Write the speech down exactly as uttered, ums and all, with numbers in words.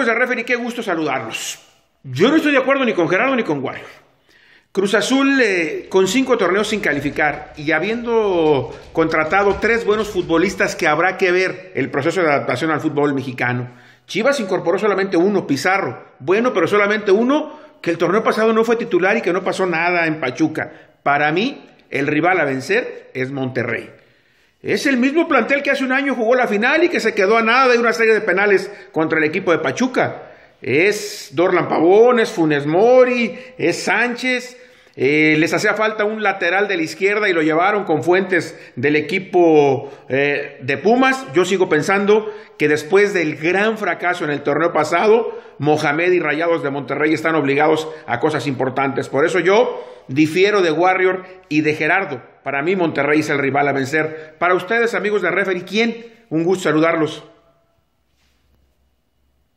Amigos de Referee, qué gusto saludarlos. Yo no estoy de acuerdo ni con Gerardo ni con Warrior. Cruz Azul, eh, con cinco torneos sin calificar y habiendo contratado tres buenos futbolistas que habrá que ver el proceso de adaptación al fútbol mexicano. Chivas incorporó solamente uno, Pizarro. Bueno, pero solamente uno, que el torneo pasado no fue titular y que no pasó nada en Pachuca. Para mí, el rival a vencer es Monterrey. Es el mismo plantel que hace un año jugó la final y que se quedó a nada de una serie de penales contra el equipo de Pachuca. Es Dorlan Pavón, es Funes Mori, es Sánchez. Eh, les hacía falta un lateral de la izquierda y lo llevaron con Fuentes del equipo eh, de Pumas. Yo sigo pensando que después del gran fracaso en el torneo pasado, Mohamed y Rayados de Monterrey están obligados a cosas importantes. Por eso yo difiero de Warrior y de Gerardo. Para mí Monterrey es el rival a vencer. Para ustedes, amigos de Referee, ¿quién? Un gusto saludarlos.